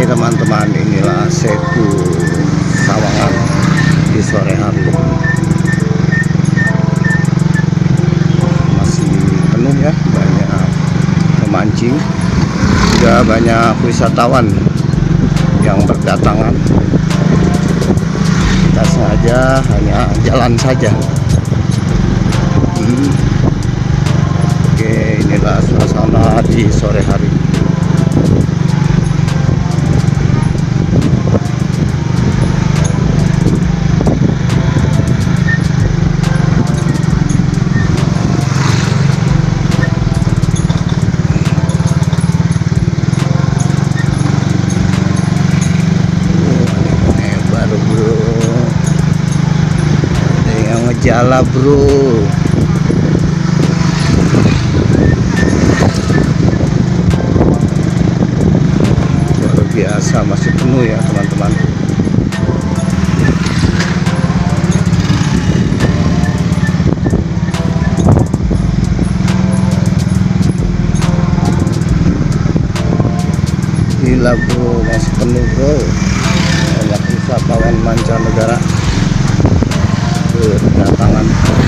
teman-teman, inilah Setu Sawangan di sore hari. Masih penuh ya, banyak pemancing, juga banyak wisatawan yang berdatangan. Kita sengaja hanya jalan saja. Oke, inilah suasana di sore hari. Jala bro, luar biasa, masih penuh ya teman-teman. Gila bro, masih penuh bro, banyak wisatawan mancanegara berdatangan.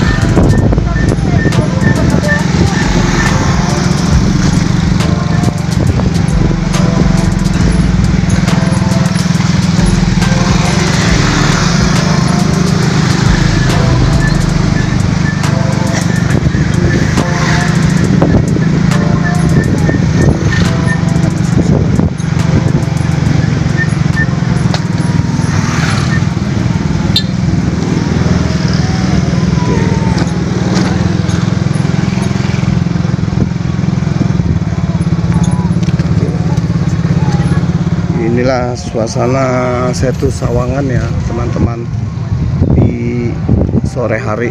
Inilah suasana Setu Sawangan ya teman-teman di sore hari.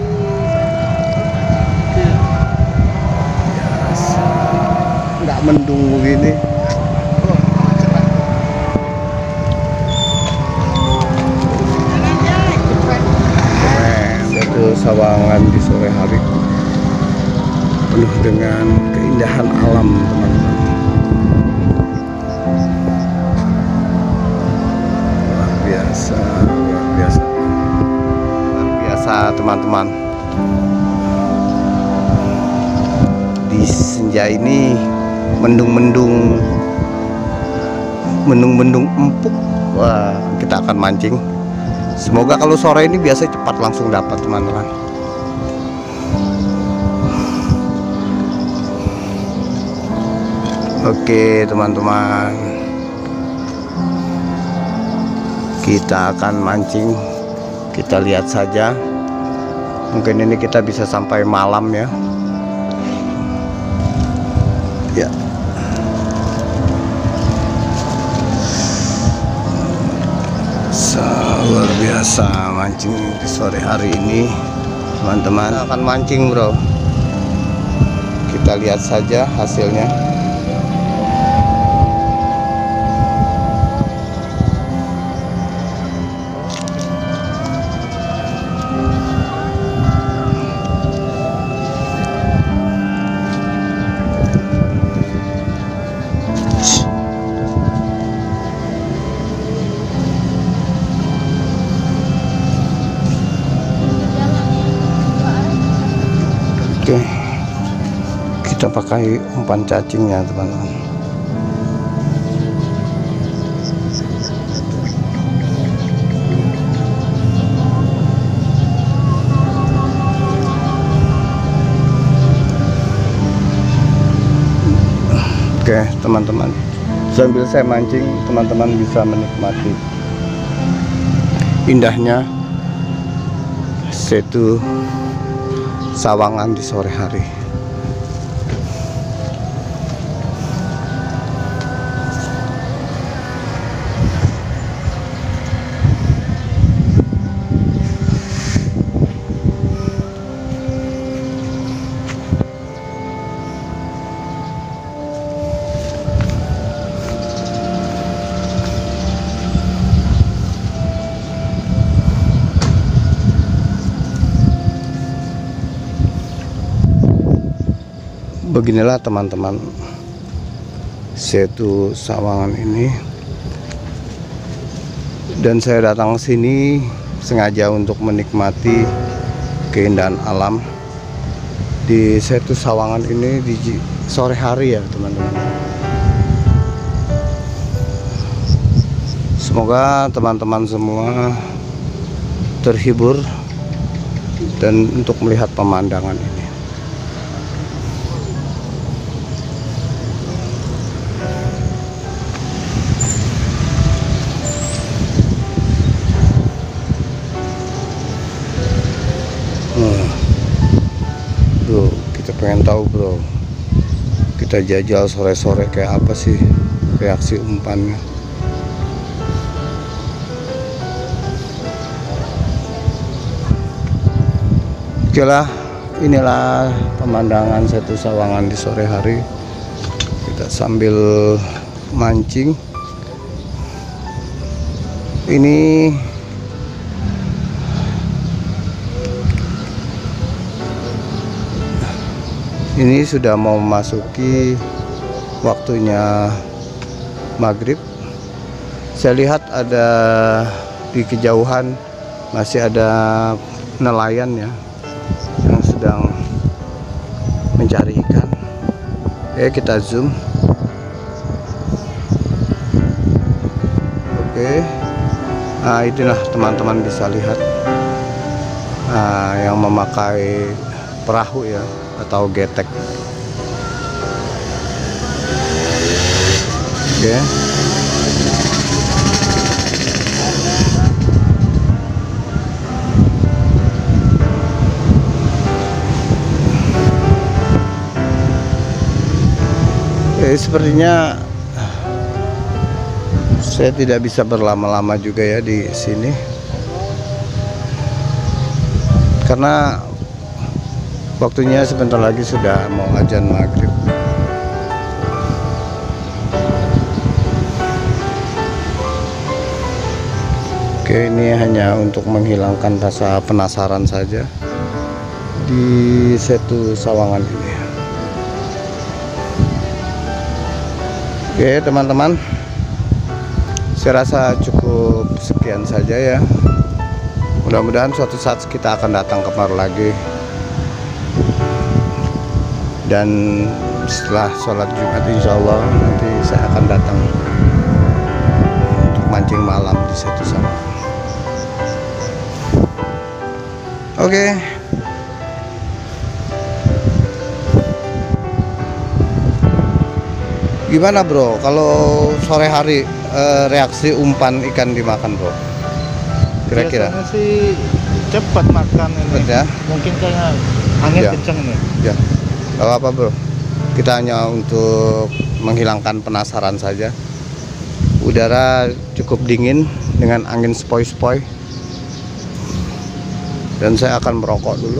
Nggak mendung begini. Setu Sawangan di sore hari penuh dengan keindahan alam teman-teman. Luar biasa teman-teman. Di senja ini mendung-mendung empuk. Wah, kita akan mancing. Semoga kalau sore ini biasa cepat langsung dapat teman-teman. Oke teman-teman, kita akan mancing. Kita lihat saja, mungkin ini kita bisa sampai malam ya. Ya, luar biasa mancing di sore hari ini teman-teman. Kita akan mancing bro, kita lihat saja hasilnya. Oke, kita pakai umpan cacingnya teman-teman. Oke teman-teman, sambil saya mancing teman-teman bisa menikmati indahnya Setu Sawangan di sore hari. Beginilah teman-teman Setu Sawangan ini Dan saya datang ke sini sengaja untuk menikmati keindahan alam di Setu Sawangan ini di sore hari ya teman-teman. Semoga teman-teman semua terhibur dan untuk melihat pemandangan ini. Bro, kita pengen tahu bro, kita jajal sore-sore kayak apa sih reaksi umpannya. Oke lah, inilah pemandangan Setu Sawangan di sore hari. Kita sambil mancing. Ini sudah mau memasuki waktunya maghrib. Saya lihat ada di kejauhan masih ada nelayan ya yang sedang mencari ikan. Oke, kita zoom. Oke, nah inilah teman-teman bisa lihat yang memakai perahu ya atau getek. Oke. Sepertinya saya tidak bisa berlama-lama juga ya di sini karena waktunya sebentar lagi sudah mau azan maghrib. Oke, ini hanya untuk menghilangkan rasa penasaran saja di Setu Sawangan ini. Oke teman-teman, saya rasa cukup sekian saja ya. Mudah-mudahan suatu saat kita akan datang kemari lagi. Dan setelah sholat Jumat insya Allah nanti saya akan datang untuk mancing malam di Setu Sawangan. Oke. Gimana bro kalau sore hari reaksi umpan ikan dimakan bro? Kira-kira biasanya sih cepat makan ini ya? Mungkin kayak angin Ya. kencang nih Ya, gak apa-apa bro, kita hanya untuk menghilangkan penasaran saja. Udara cukup dingin dengan angin sepoi-sepoi. Dan saya akan merokok dulu.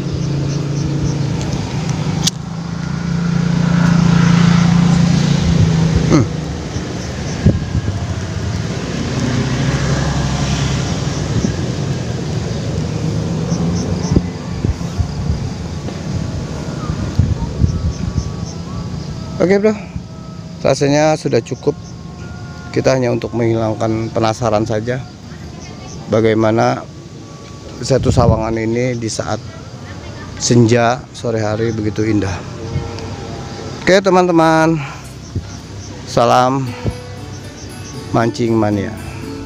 Oke bro, rasanya sudah cukup. Kita hanya untuk menghilangkan penasaran saja bagaimana Setu Sawangan ini di saat senja sore hari begitu indah. Oke teman-teman, salam mancing mania.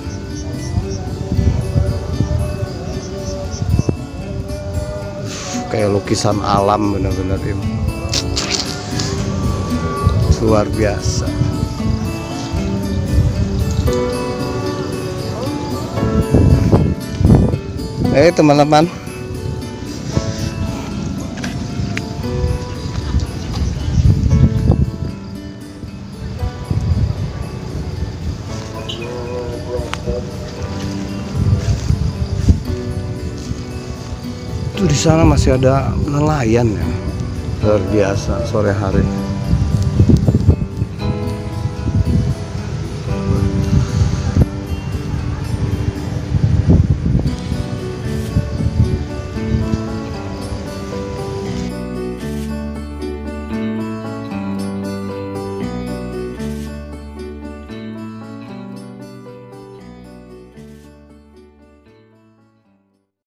Kayak lukisan alam benar-benar ini. Luar biasa. Teman-teman, itu di sana masih ada nelayan ya, luar biasa sore hari.